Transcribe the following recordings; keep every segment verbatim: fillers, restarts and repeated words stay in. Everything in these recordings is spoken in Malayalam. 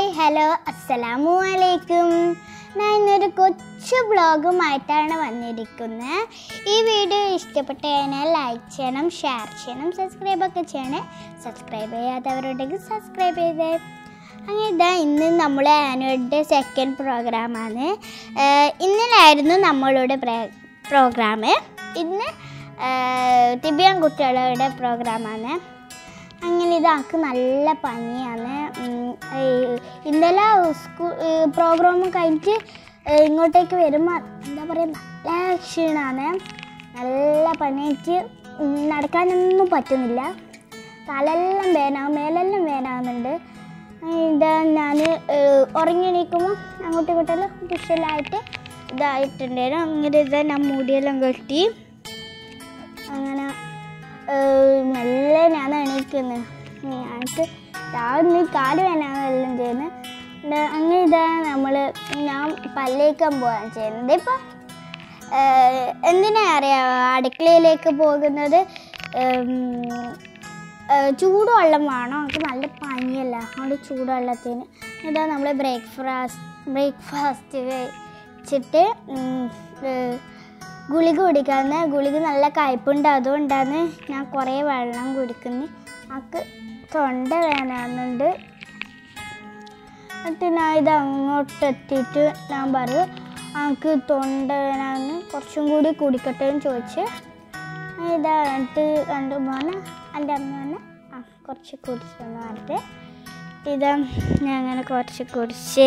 ഹായ് ഹലോ അസ്സലാമു അലൈക്കും. ഞാൻ ഇന്നൊരു കൊച്ചു വ്ളോഗുമായിട്ടാണ് വന്നിരിക്കുന്നത്. ഈ വീഡിയോ ഇഷ്ടപ്പെട്ട് കഴിഞ്ഞാൽ ലൈക്ക് ചെയ്യണം, ഷെയർ ചെയ്യണം, സബ്സ്ക്രൈബൊക്കെ ചെയ്യണേ. സബ്സ്ക്രൈബ് ചെയ്യാത്തവരുണ്ടെങ്കിൽ സബ്സ്ക്രൈബ് ചെയ്തേ. അങ്ങനെ ഇതാ ഇന്ന് നമ്മൾ ആനുവൽ ഡേ സെക്കൻഡ് പ്രോഗ്രാമാണ്. ഇന്നലായിരുന്നു നമ്മളുടെ പ്രോഗ്രാം. ഇന്ന് തിബിയാൻ കുട്ടികളുടെ പ്രോഗ്രാമാണ്. അങ്ങനെ ഇതാൾക്ക് നല്ല പനിയാണ്. ഇന്നലെ സ്കൂൾ പ്രോഗ്രാം കഴിഞ്ഞിട്ട് ഇങ്ങോട്ടേക്ക് വരുമ്പോൾ എന്താ പറയുക, നല്ല ക്ഷീണമാണ്. നല്ല പനിയായിട്ട് നടക്കാനൊന്നും പറ്റുന്നില്ല. തലെല്ലാം വേനാവും, മേലെല്ലാം വേനാവുന്നുണ്ട്. ഇതാ ഞാൻ ഉറങ്ങി എണീക്കുമ്പോൾ അങ്ങോട്ടും ഇങ്ങോട്ടെല്ലാം കുശലായിട്ട് ഇതായിട്ടുണ്ടായിരുന്നു. അങ്ങനെ ഇതാ ഞാൻ മുടിയെല്ലാം കെട്ടി അങ്ങനെ മെല്ലെ ഞാൻ എണീക്കുന്നത്. ഞങ്ങൾക്ക് രാവിലെ കാല് വേനാണെല്ലാം ചെയ്യുന്നത്. അങ്ങനെ ഇതാ നമ്മൾ ഞാൻ പല്ലേക്കാൻ പോകാൻ ചെയ്യുന്നത്. ഇപ്പം എന്തിനാ അറിയാം, അടുക്കളയിലേക്ക് പോകുന്നത് ചൂടുവെള്ളം വേണം. നമുക്ക് നല്ല പനിയല്ല, അതുകൊണ്ട് ചൂടുവെള്ളത്തിന് ഇതാ നമ്മൾ ബ്രേക്ക്ഫാസ്റ്റ് ബ്രേക്ക്ഫാസ്റ്റ് കഴിച്ചിട്ട് ഗുളിക കുടിക്കാന്ന്. ഗുളിക നല്ല കയ്പുണ്ട്, അതുകൊണ്ടാണ് ഞാൻ കുറേ വെള്ളം കുടിക്കുന്നത്. നമുക്ക് തൊണ്ട വേനാകുന്നുണ്ട്. എന്നിട്ട് ഞാൻ ഇത് അങ്ങോട്ടെത്തിയിട്ട് ഞാൻ പറയും നമുക്ക് തൊണ്ട വേനാന്ന്, കുറച്ചും കൂടി കുടിക്കട്ടെ എന്ന് ചോദിച്ച് ഇതാ എന്നിട്ട് രണ്ടു മോനെ എൻ്റെ അമ്മ തന്നെ ആ കുറച്ച് കുടിച്ചെന്ന് പറഞ്ഞിട്ട് ഇതാ ഞാൻ അങ്ങനെ കുറച്ച് കുടിച്ച്.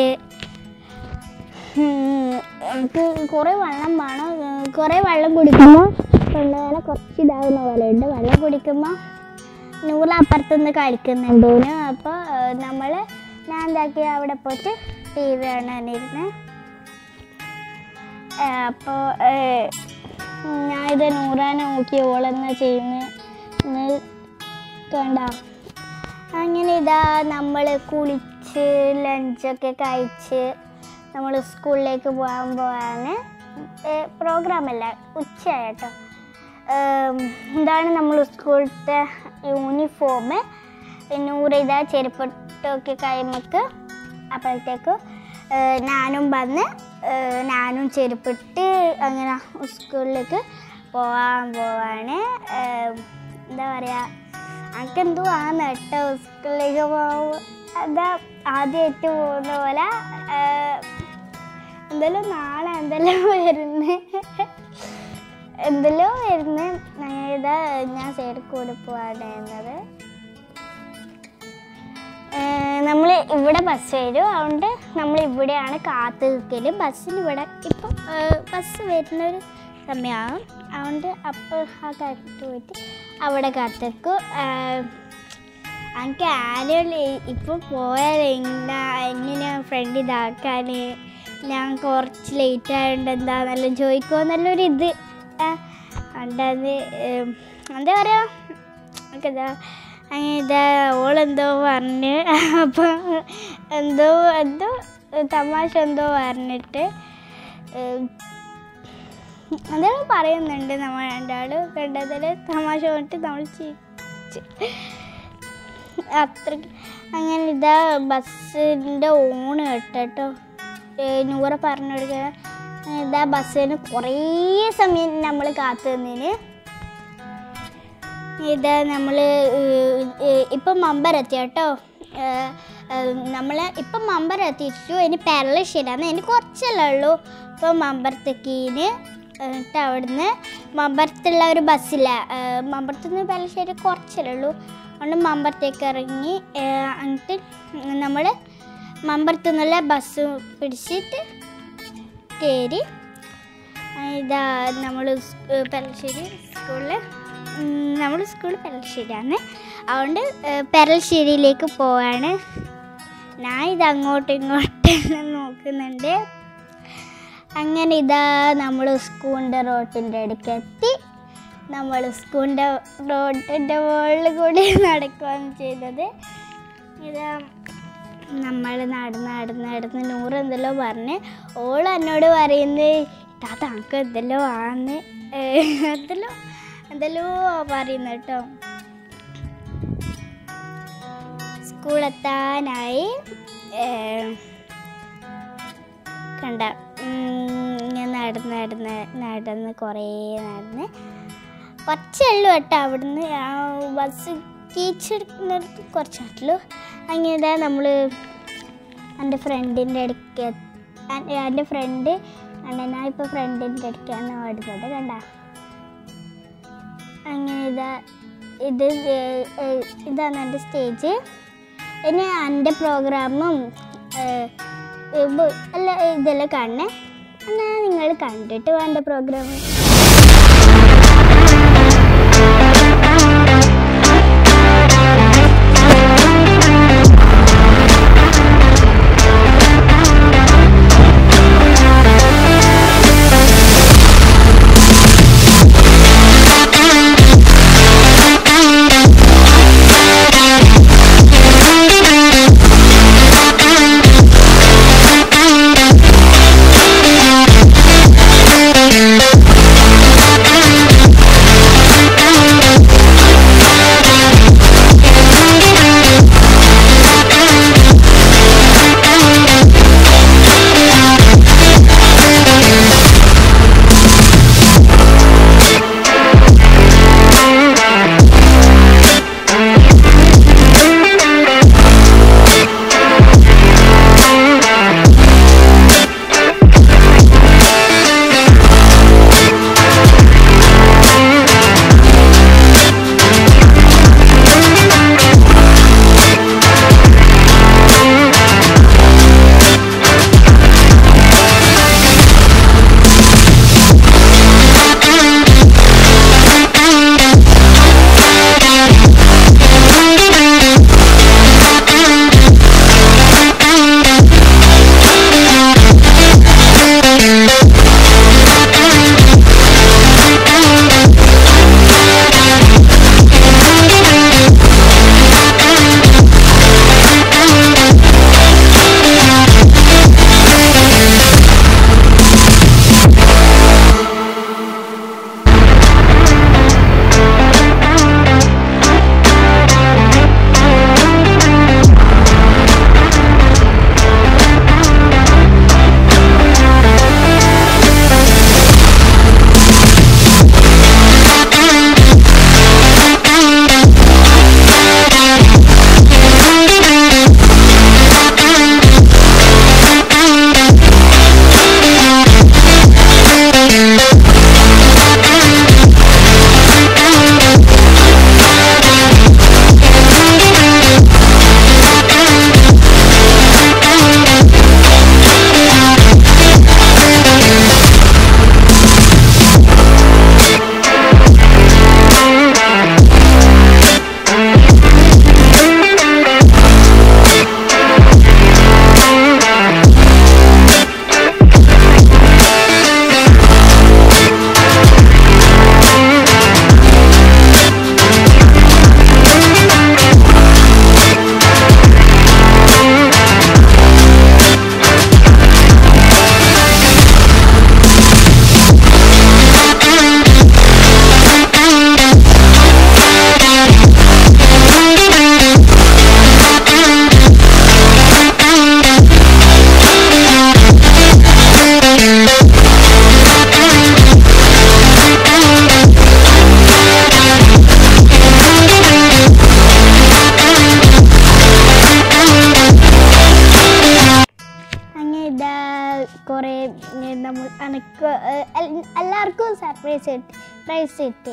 നമുക്ക് കുറേ വെള്ളം വേണം. കുറേ വെള്ളം കുടിക്കുമ്പോൾ തൊണ്ടവേദന കുറച്ച് ഇതാകുന്ന പോലെ ഉണ്ട്. വെള്ളം കുടിക്കുമ്പോൾ നൂറ് അപ്പുറത്തുനിന്ന് കളിക്കുന്നുണ്ടോന്ന്. അപ്പോൾ നമ്മൾ ഞാൻ എന്താക്കി അവിടെ പോയിട്ട് ടി വി കാണാനിരുന്ന്. അപ്പോൾ ഞാനിത് നൂറാനെ നോക്കി ഓളെന്നാ ചെയ്യുന്നത് കണ്ട. അങ്ങനെ ഇതാ നമ്മൾ കുളിച്ച് ലഞ്ചൊക്കെ കഴിച്ച് നമ്മൾ സ്കൂളിലേക്ക് പോകാൻ പോകാന്. പ്രോഗ്രാമല്ല, ഉച്ചയായിട്ടോ. ഇതാണ് നമ്മൾ സ്കൂളിലത്തെ യൂണിഫോം. നൂറ് ഇതാ ചെരുപ്പൊക്കെ കൈമക്ക്. അപ്പോഴത്തേക്ക് ഞാനും വന്ന് ഞാനും ചെരുപ്പിട്ട് അങ്ങനെ സ്കൂളിലേക്ക് പോകാൻ പോവാണ്. എന്താ പറയുക, എനിക്കെന്തോ ആണ് കേട്ടോ സ്കൂളിലേക്ക് പോകുമ്പോൾ. അതാ ആദ്യമായിട്ട് പോകുന്ന പോലെ എന്തെല്ലോ നാളെ എന്തെല്ലോ വരുന്നത് എന്തെല്ലോ വരുന്നത്. ഇതാ ഞാൻ സൈഡിൽ കൂടി പോവാണ്. നമ്മൾ ഇവിടെ ബസ് വരും, അതുകൊണ്ട് നമ്മൾ ഇവിടെയാണ് കാത്തു നിൽക്കലും. ബസ്സിന് ഇവിടെ ഇപ്പം ബസ് വരുന്നൊരു സമയമാകും, അതുകൊണ്ട് അപ്പോൾ ആ കാലത്ത് പോയിട്ട് അവിടെ കാത്തിക്കും. എനിക്ക് ആനുവൽ ഇപ്പോൾ പോയാൽ എങ്ങനെ ഫ്രണ്ട് ഇതാക്കാൻ ഞാൻ കുറച്ച് ലേറ്റ് ആയതുകൊണ്ട് എന്താണെന്നെല്ലാം ചോദിക്കുമോ എന്നുള്ളൊരു ഇത്. അതുകൊണ്ടത് എന്താ പറയുക, നമുക്കെന്താ അങ്ങനെ ഇതാ ഓളെന്തോ പറഞ്ഞ് അപ്പം എന്തോ എന്തോ തമാശ എന്തോ പറഞ്ഞിട്ട് എന്തോ പറയുന്നുണ്ട്. നമ്മൾ രണ്ടാളും കണ്ടതിൽ തമാശ പറഞ്ഞിട്ട് നമ്മൾ ചിരിച്ച് അത്ര. അങ്ങനെ ഇതാ ബസ്സിൻ്റെ ഓണ് കേട്ടോ. നൂറ് പറഞ്ഞു കൊടുക്കുക. ഇതാ ബസ്സിന് കുറേ സമയം നമ്മൾ കാത്തു നിന്നതിന്. ഇതാ നമ്മൾ ഇപ്പം മമ്പർ എത്തി കേട്ടോ. നമ്മൾ ഇപ്പം മമ്പർ എത്തിച്ചു. ഇനി പെരളശ്ശേരിയാണ്, ഇനി കുറച്ചല്ലേ ഉള്ളൂ. ഇപ്പം മമ്പറത്തേക്കീന് എന്നിട്ട് അവിടുന്ന് മമ്പറത്തുള്ള ഒരു ബസ്സില്ല, മമ്പറത്തു നിന്ന് പെരളശ്ശേരി കുറച്ചല്ലേ ഉള്ളൂ. അതുകൊണ്ട് മമ്പറത്തേക്ക് ഇറങ്ങി എന്നിട്ട് നമ്മൾ മമ്പറത്തു നിന്നുള്ള ബസ് പിടിച്ചിട്ട് കയറി. ഇതാ നമ്മൾ പെരളശ്ശേരി സ്കൂളിൽ നമ്മൾ സ്കൂൾ പെരളശ്ശേരിയാണ്, അതുകൊണ്ട് പെരളശ്ശേരിയിലേക്ക് പോവാണ്. ഞാൻ ഇത് അങ്ങോട്ടും ഇങ്ങോട്ടെല്ലാം നോക്കുന്നുണ്ട്. അങ്ങനെ ഇതാ നമ്മൾ സ്കൂളിൻ്റെ റോട്ടിൻ്റെ അടുക്ക് എത്തി. നമ്മൾ സ്കൂളിൻ്റെ റോഡിൻ്റെ മുകളിൽ കൂടി നടക്കുകയാണ് ചെയ്തത്. ഇതാ നമ്മൾ നടന്ന് നടന്ന് നടന്ന് നൂറ് എന്തെല്ലോ പറഞ്ഞ് ഓൾ എന്നോട് പറയുന്നത് താത്ത നമുക്ക് എന്തെല്ലോ ആന്ന് എന്തെല്ലോ എന്തെല്ലോ പറയുന്ന കേട്ടോ. സ്കൂളെത്താനായി. കണ്ട ഇങ്ങനെ നടന്ന് നടന്ന് നടന്ന് കുറേ നടന്ന് കുറച്ചുള്ളൂ കേട്ടോ. അവിടുന്ന് ആ ബസ് ടീച്ചെടുക്കുന്നിടത്ത് കുറച്ചുള്ളൂ. അങ്ങനെ നമ്മൾ എൻ്റെ ഫ്രണ്ടിൻ്റെ അടുക്ക് എൻ്റെ ഫ്രണ്ട് കണ്ട ഞാൻ ഇപ്പോൾ ഫ്രണ്ടിൻ്റെ അടുക്കാണ് ഓടുന്നത് കണ്ട. അങ്ങനെ ഇതാ ഇത് ഇതാണ് എൻ്റെ സ്റ്റേജ്. ഇനി എൻ്റെ പ്രോഗ്രാമും അല്ല ഇതെല്ലാം കാണണേ. എന്നാൽ നിങ്ങൾ കണ്ടിട്ട് വേണ്ട പ്രോഗ്രാം. കുറേ നമ്മൾ എനിക്ക് എല്ലാവർക്കും സർപ്രൈസ് കിട്ടി പ്രൈസ് കിട്ടി.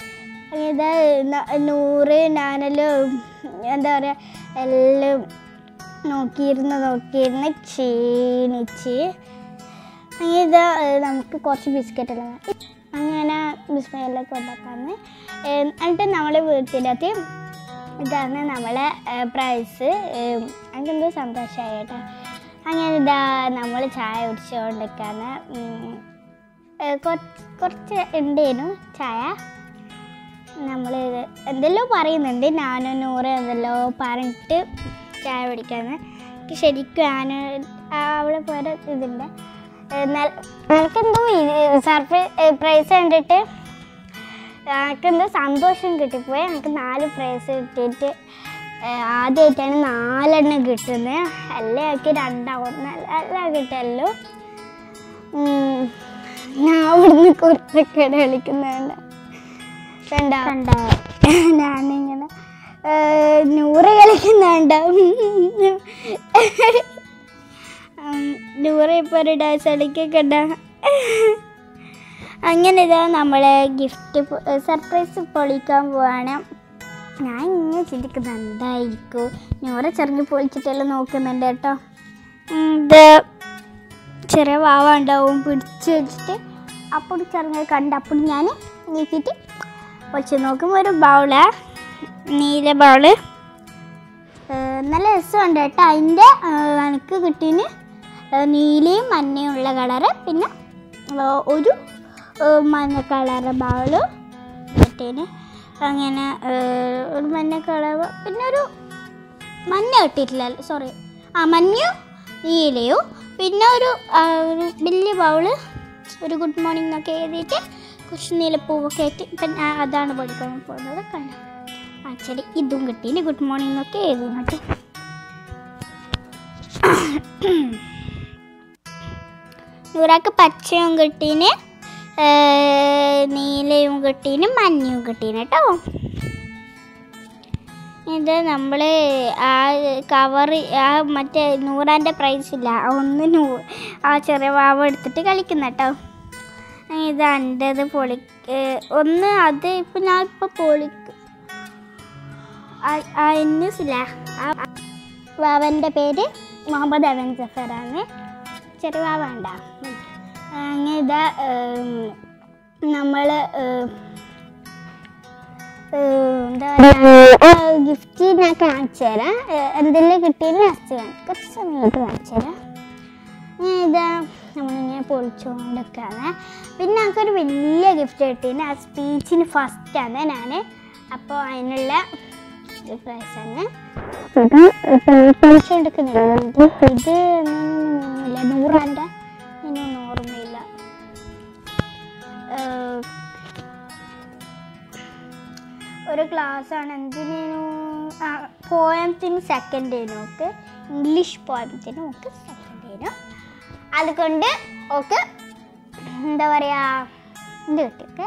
ഇത് നൂറ് ഞാനെല്ലാം എന്താ പറയുക എല്ലാം നോക്കിയിരുന്ന് നോക്കിയിരുന്ന് ക്ഷീണിച്ച് അങ്ങനെ ഇത് നമുക്ക് കുറച്ച് ബിസ്ക്കറ്റെല്ലാം അങ്ങനെ ബിസ്ക്കറ്റെല്ലാം കൊണ്ടുവന്ന് എന്നിട്ട് നമ്മളെ വീട്ടിലെത്തി. ഇതാണ് നമ്മളെ പ്രൈസ്. എനിക്കെന്തോ സന്തോഷമായി കേട്ടോ. അങ്ങനെ ഇതാ നമ്മൾ ചായ കുടിച്ചുകൊണ്ടിരിക്കുകയാണ്. കുറച്ച് ഉണ്ടേനു ചായ. നമ്മൾ എന്തെല്ലോ പറയുന്നുണ്ട് നാനോ നൂറ് എന്തെല്ലോ പറഞ്ഞിട്ട് ചായ കുടിക്കാന്ന്. ശരിക്കും ഞാൻ അവിടെ പോയ ഇതുണ്ട്. എന്നാൽ എനിക്കെന്തോ സർപ്രൈസ് പ്രൈസ് കണ്ടിട്ട് എനിക്കെന്തോ സന്തോഷം കിട്ടിപ്പോയി. എനിക്ക് നാല് പ്രൈസ് കിട്ടിയിട്ട് ആദ്യമായിട്ടാണ് നാലെണ്ണം കിട്ടുന്നത്. എല്ലാം ആക്കി രണ്ടാവും എല്ലാം കിട്ടല്ലോ. ഞാൻ അവിടുന്ന് കുരുത്തക്കേട് കളിക്കുന്നുണ്ട്. രണ്ടാ രണ്ടാ ഞാനിങ്ങനെ നൂറ് കളിക്കുന്നുണ്ട്. നൂറ് ഇപ്പോൾ ഒരു ഡാൻസ് കളിക്കൊക്കെ ഉണ്ടാ. അങ്ങനെ ഇതാ നമ്മളെ ഗിഫ്റ്റ് സർപ്രൈസ് പൊളിക്കാൻ പോവാണ്. ഞാൻ ഇങ്ങനെ ചിന്തിക്കുന്നത് എന്തായിരിക്കും. നൂറ് ചെറുങ്ങി പൊളിച്ചിട്ടെല്ലാം നോക്കുന്നുണ്ട് കേട്ടോ. ഇത് ചെറിയ വാവ ഉണ്ടാവും പിടിച്ച് വെച്ചിട്ട് അപ്പോൾ ചെറുങ്ങ കണ്ട് അപ്പോൾ ഞാൻ നീക്കിയിട്ട് പൊളിച്ച് നോക്കുമ്പോൾ ഒരു ബൗള്, നീല ബൗള്, നല്ല രസമുണ്ട് കേട്ടോ. അതിൻ്റെ എനിക്ക് കിട്ടീന് നീലയും മഞ്ഞയും ഉള്ള കളറ്, പിന്നെ ഒരു മഞ്ഞ കളറ് ബൗള് കിട്ടീന്. അങ്ങനെ ഒരു മഞ്ഞ കളർ, പിന്നെ ഒരു മഞ്ഞ കിട്ടിയിട്ടില്ല, സോറി ആ മഞ്ഞയും നീലയും, പിന്നെ ഒരു വലിയ ബൗള്, ഒരു ഗുഡ് മോർണിംഗ് എന്നൊക്കെ എഴുതിയിട്ട് കുറച്ച് നീലപ്പൂവൊക്കെ ആയിട്ട് ഇപ്പം അതാണ് പഠിക്കാൻ പോകുന്നത്. കണ്ടു ആ ശരി, ഇതും കിട്ടീന് ഗുഡ് മോർണിംഗ് എന്നൊക്കെ എഴുതിയിട്ട്. നൂറാക്ക് പച്ചയും കിട്ടീന്, നീലയും കിട്ടീന്, മഞ്ഞയും കിട്ടീന് കേട്ടോ. ഇത് നമ്മൾ ആ കവറ് ആ മറ്റേ നൂറാൻ്റെ പ്രൈസ് ഇല്ല, ഒന്ന് നൂ ആ ചെറിയ വാവ എടുത്തിട്ട് കളിക്കുന്ന കേട്ടോ. ഇത് എൻ്റെത് പൊളി ഒന്ന് അത് ഇപ്പം ഞാൻ ഇപ്പോൾ പൊളിക്കും. ഇല്ല ആ വാവൻ്റെ പേര് മുഹമ്മദ് അവൻ ജഫറാണ്. ചെറിയ വാവ ഉണ്ട. അങ്ങനെ ഇതാ നമ്മൾ എന്താ പറയുക ഗിഫ്റ്റ് ഞാൻ കാണിച്ചു തരാം. എന്തെല്ലാം കിട്ടിയെന്ന് ലാസ്റ്റ് കാണിക്കും, കുറച്ച് സമയത്ത് കാണിച്ചു തരാം. ഇതാ നമ്മളിങ്ങനെ പൊളിച്ചുകൊണ്ടൊക്കെയാണ്. പിന്നെ നമുക്കൊരു വലിയ ഗിഫ്റ്റ് കിട്ടിയെന്ന് ആ സ്പീച്ചിന് ഫസ്റ്റാണ് ഞാൻ. അപ്പോൾ അതിനുള്ള പ്രൈസാണ് പൊളിച്ചുകൊണ്ടിരിക്കുന്നുണ്ട്. ഇത് ഇല്ല നൂറാൻ്റെ ഇനിയൊന്നും ഓർമ്മയില്ല. ഒരു ക്ലാസ്സാണ് എന്തിനു പോയത്തിന് സെക്കൻഡ് ഡേനും ഒക്കെ ഇംഗ്ലീഷ് പോയത്തിന് ഒക്കെ സെക്കൻഡ് ഡേനും. അതുകൊണ്ട് ഒക്കെ എന്താ പറയുക ഇത് കിട്ടിയൊക്കെ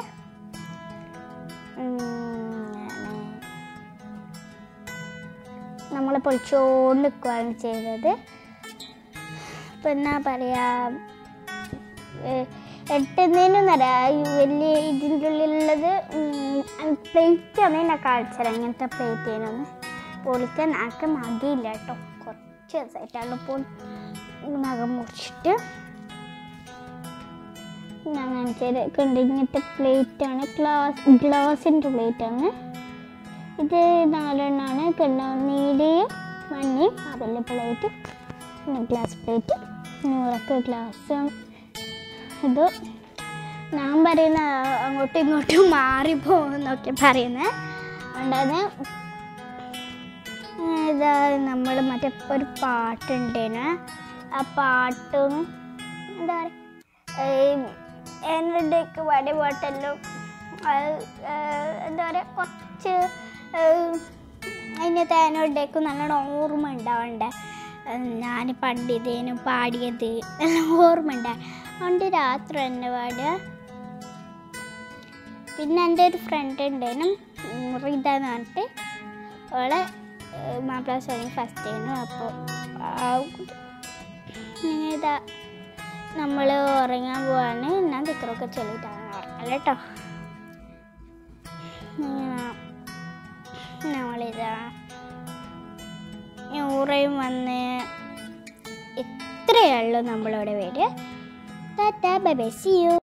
നമ്മൾ പൊളിച്ചുകൊണ്ട് നിൽക്കുകയാണ് ചെയ്തത്. ഇപ്പം എന്നാ പറയുക എട്ടുന്നതിനും തരാം വലിയ ഇതിൻ്റെ ഉള്ളിലുള്ളത് പ്ലേറ്റാണ് ഞാൻ കാണിച്ചത്. അങ്ങനത്തെ പ്ലേറ്റ് ചെയ്യുന്നൊന്ന് പൊളിക്കാൻ ആക്കെ മതിയില്ല കേട്ടോ. കുറച്ച് ദിവസമായിട്ടാണ് ഇപ്പോൾ നഖം മുറിച്ചിട്ട് ഞാൻ കാണിച്ചത്. കണ്ട് ഇങ്ങനത്തെ പ്ലേറ്റാണ്, ഗ്ലാസ് ഗ്ലാസിൻ്റെ പ്ലേറ്റാണ് ഇത്. നാലെണ്ണമാണ് കണ്ട, നീലയും മഞ്ഞയും അവല് പ്ലേറ്റ്, പിന്നെ ഗ്ലാസ് പ്ലേറ്റ്, നൂറൊക്കെ ഗ്ലാസ്. ഇത് ഞാൻ പറയുന്ന അങ്ങോട്ടും ഇങ്ങോട്ടും മാറിപ്പോന്നൊക്കെ പറയുന്നത് ഉണ്ടാകുന്ന. ഇതാ നമ്മൾ മറ്റേ ഒരു പാട്ടുണ്ടേന്, ആ പാട്ടും എന്താ പറയുക എന്നൊക്കെ വടി പാട്ടെല്ലാം എന്താ പറയുക കുറച്ച് അതിൻ്റെ തേനോടേക്കും നല്ലോണം ഓർമ്മ ഉണ്ടാവണ്ടേ. ഞാൻ പണ്ട് ഇതേനും പാടിയത് എല്ലാം ഓർമ്മ ഉണ്ടായി. അതുകൊണ്ട് രാത്രി തന്നെ പാടുക. പിന്നെ എൻ്റെ ഒരു ഫ്രണ്ട് ഉണ്ടായിരുന്നു റിത എന്ന് പറഞ്ഞിട്ട്, അവളെ മാപ്പിള സോണി ഫസ്റ്റ് ചെയ്യുന്നു. അപ്പോൾ ഇതാ നമ്മൾ ഉറങ്ങാൻ പോവാണ്. ഞാൻ ദിക്കറൊക്കെ ചൊല്ലിയിട്ടാണ് ഉറങ്ങാൻ കേട്ടോ. നമ്മളിതാ നൂറയും വന്ന് ഇത്രയേ ഉള്ളൂ നമ്മളിവിടെ വരിക. Tata bye bye, see U.